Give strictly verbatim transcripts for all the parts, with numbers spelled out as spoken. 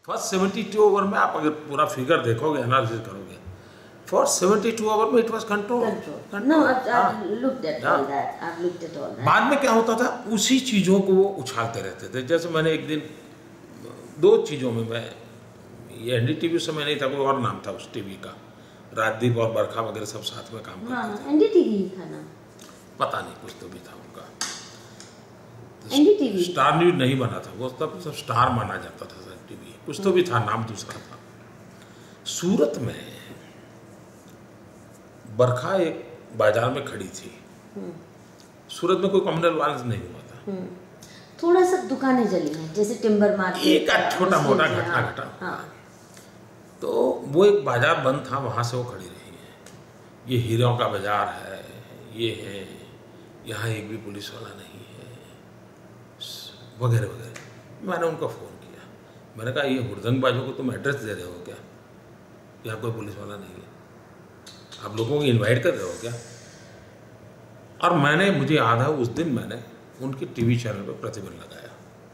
First seventy two over में आप अगर पूरा फिगर देखोगे, एनालिसिस करोगे, फॉर सेवेंटी टू ओवर में इट वाज कंट्रोल। बाद में क्या होता था, उसी चीज़ों को वो उछालते रहते थे। जैसे मैंने एक दिन दो चीज़ों में, मैं ये एन डी टी वी समय नहीं था, कोई और नाम था उस टीवी का, राजदीप और बरखा वगैरह सब साथ में काम करते हाँ, थे। एन डी टी वी था ना, पता नहीं कुछ तो भी था उनका, N D T V star news नहीं बना था वो, तब सब स्टार माना जाता था सर टीवी, कुछ तो भी था, नाम दूसरा था। सूरत में बरखा एक बाजार में खड़ी थी, सूरत में कोई कम्युनल वायलेंस नहीं हुआ था, थोड़ा सा दुकानें जली हैं जैसे टिम्बर मार्केट, एक छोटा मोटा घटना घटा। हाँ। तो वो एक बाजार बंद था, वहाँ से वो खड़ी रही है, ये हीरों का बाजार है, ये है, यहाँ एक भी पुलिस वाला नहीं है, वगैरह वगैरह। मैंने उनको फ़ोन किया, मैंने कहा ये हुड़दंगबाजों को तुम एड्रेस दे रहे हो क्या, यहाँ कोई पुलिस वाला नहीं है, आप लोगों को इनवाइट कर रहे हो क्या? और मैंने, मुझे याद है उस दिन मैंने उनके टीवी चैनल पर प्रतिबंध लगाया,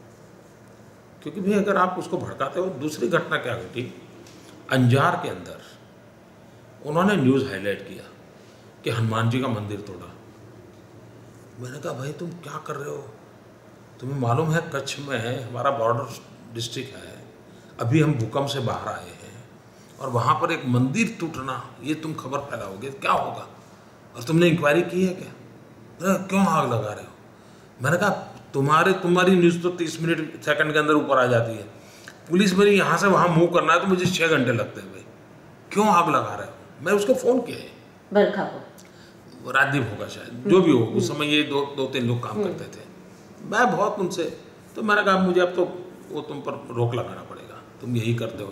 क्योंकि भाई अगर आप उसको भड़काते हो। दूसरी घटना क्या घटी, अंजार के अंदर उन्होंने न्यूज़ हाईलाइट किया कि हनुमान जी का मंदिर तोड़ा। मैंने कहा भाई तुम क्या कर रहे हो, तुम्हें मालूम है कच्छ में हमारा बॉर्डर डिस्ट्रिक्ट है, अभी हम भूकंप से बाहर आए हैं और वहाँ पर एक मंदिर टूटना, ये तुम खबर फैलाओगे क्या होगा, और तुमने इंक्वायरी की है क्या? क्यों आग लगा रहे हो? मैंने कहा तुम्हारे तुम्हारी न्यूज़ तो तीस मिनट सेकंड के अंदर ऊपर आ जाती है, पुलिस मेरी यहाँ से वहाँ मूव करना है तो मुझे छः घंटे लगते हैं, भाई क्यों आग लगा रहे हो? मैं उसको फ़ोन किया है, बरखा को, राजदीप होगा शायद, जो भी हो, उस समय ये दो दो तीन लोग काम करते थे। मैं बहुत उनसे, तो मैंने कहा मुझे अब तो वो तुम पर रोक लगाना पड़ेगा, तुम यही करते हो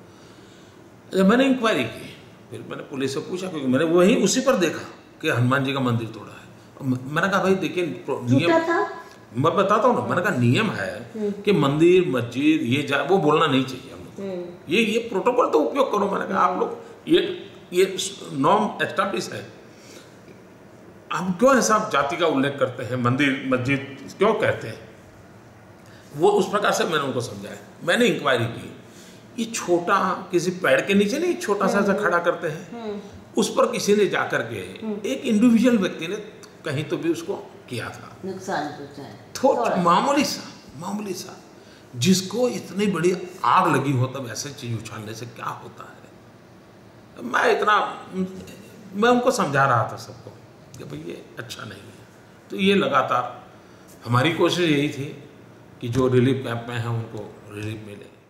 तो। जब मैंने इंक्वायरी की, फिर मैंने पुलिस से पूछा, क्योंकि मैंने वही उसी पर देखा कि हनुमान जी का मंदिर तोड़ा है। मैंने कहा भाई देखिए नियम, मैं बताता हूँ ना, मैंने कहा नियम है कि मंदिर मस्जिद ये जा वो बोलना नहीं चाहिए हम लोग, ये ये प्रोटोकॉल तो उपयोग करो। मैंने कहा आप लोग ये ये नॉर्म एस्टैब्लिश है, हम क्यों ऐसा जाति का उल्लेख करते हैं, मंदिर मस्जिद क्यों कहते हैं? वो उस प्रकार से मैंने उनको समझाया। मैंने इंक्वायरी की, ये छोटा किसी पेड़ के नीचे नहीं छोटा सा सा खड़ा करते हैं, उस पर किसी ने जाकर के, एक इंडिविजुअल व्यक्ति ने कहीं तो भी उसको किया था, नुकसान पहुंचाया, थोड़ा मामूली सा मामूली सा, जिसको इतनी बड़ी आग लगी हो तब ऐसे चीज उछालने से क्या होता है। मैं इतना मैं उनको समझा रहा था सबको कि भाई ये अच्छा नहीं है। तो ये लगातार हमारी कोशिश यही थी कि जो रिलीफ कैंप में हैं उनको रिलीफ मिले।